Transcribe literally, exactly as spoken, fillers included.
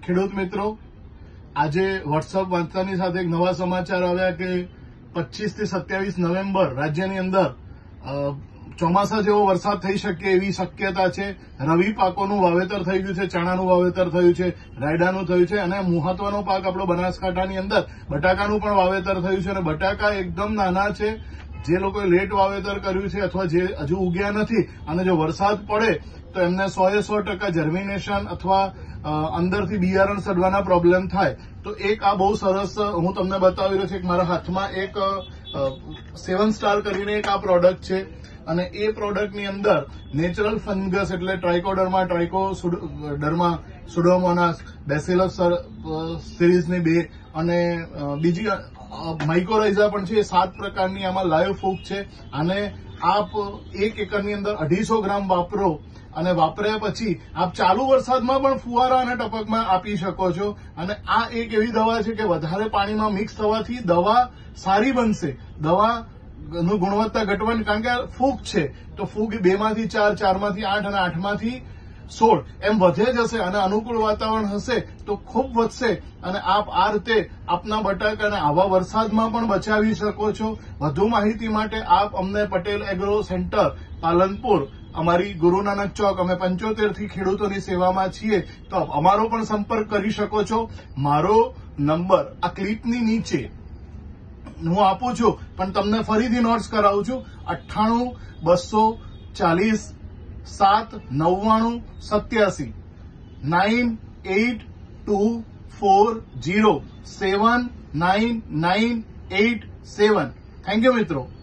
ખેડૂત મિત્રો, આજે વોટ્સઅપ વાંચતાની સાથે એક નવા સમાચાર આવ્યા કે પચીસ થી સત્યાવીસ નવેમ્બર રાજ્યની અંદર ચોમાસા જેવો વરસાદ થઈ શકે એવી શક્યતા છે. રવિ પાકોનું વાવેતર થઈ ગયું છે, ચણાનું વાવેતર થયું છે, રાયડાનું થયું છે અને મહત્વનો પાક આપણો બનાસકાંઠાની અંદર બટાકાનું પણ વાવેતર થયું છે. અને બટાકા એકદમ નાના છે. જે લોકોએ લેટ વાવેતર કર્યું છે અથવા જે હજુ ઉગ્યા નથી અને જો વરસાદ પડે તો એમને સો એ સો ટકા જર્મિનેશન અથવા અંદરથી બિયારણ સડવાના પ્રોબ્લેમ થાય. તો એક આ બહુ સરસ હું તમને બતાવી રહ્યો છું. એક મારા હાથમાં એક સેવન સ્ટાર કરીને એક આ પ્રોડક્ટ છે અને એ પ્રોડક્ટની અંદર નેચરલ ફંગસ એટલે ટ્રાઇકોડર્મા, ટ્રાઇકોડર્મા, સુડોમોનાસ, બેસિલસ સિરીઝની બે અને બીજી માઇકોરાઇઝા પણ છે. સાત પ્રકારની આમાં લાઈવ ફૂગ છે અને આપ એક એકરની અંદર અઢીસો ગ્રામ વાપરો અને વાપર્યા પછી આપ ચાલુ વરસાદમાં પણ ફુવારા અને ટપકમાં આપી શકો છો. અને આ એક એવી દવા છે કે વધારે પાણીમાં મિક્સ થવાથી દવા સારી બનશે, દવા નું ગુણવત્તા ઘટવાની, કારણ કે ફૂગ છે તો ફૂગ બે માંથી ચાર, ચાર માંથી આઠ અને આઠ માંથી સોળ એમ વધે જશે અને અનુકૂળ વાતાવરણ હશે તો ખૂબ વધશે અને આપ આ રીતે આપના બટાકાને આવા વરસાદમાં પણ બચાવી શકો છો. વધુ માહિતી માટે આપ અમને પટેલ એગ્રો સેન્ટર પાલનપુર, અમારી ગુરુ નાનક ચોક, અમે પંચોતેર થી ખેડૂતોની સેવામાં છીએ, તો આપ અમારો પણ સંપર્ક કરી શકો છો. મારો નંબર આ ક્લિપની નીચે હું આપું છું પણ તમને ફરીથી નોટ્સ કરાવું છું. અઠ્ઠાણું બસો ચાલીસ સાત નવ્વાણું સત્યાસી nine eight two four zero seven nine nine eight seven. Thank you મિત્રો.